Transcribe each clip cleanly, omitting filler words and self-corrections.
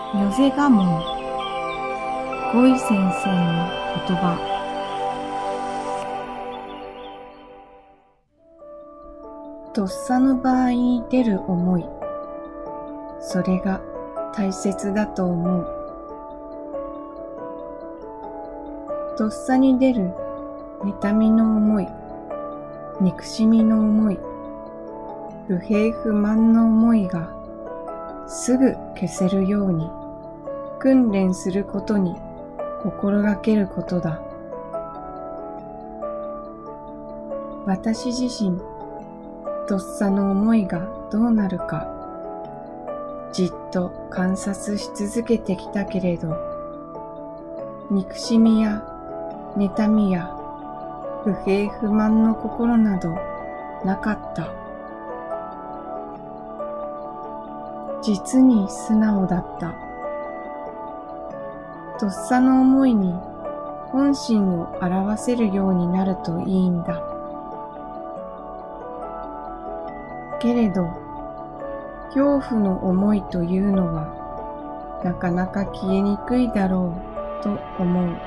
ヨゼガモン、ゴイ先生の言葉。とっさの場合に出る思い、それが大切だと思う。とっさに出る妬みの思い、憎しみの思い、不平不満の思いがすぐ消せるように訓練することに心がけることだ。私自身、とっさの思いがどうなるか、じっと観察し続けてきたけれど、憎しみや妬みや不平不満の心などなかった。実に素直だった。とっさの思いに本心を表せるようになるといいんだ。けれど、恐怖の思いというのはなかなか消えにくいだろうと思う。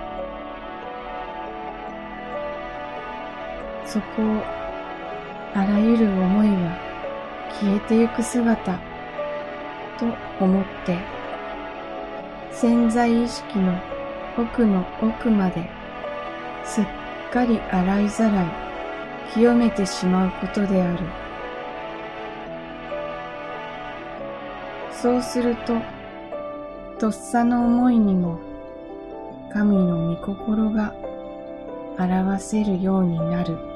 そこをあらゆる思いは消えてゆく姿と思って、潜在意識の奥の奥まですっかり洗いざらい清めてしまうことである。そうすると、とっさの思いにも神の御心が表せるようになる。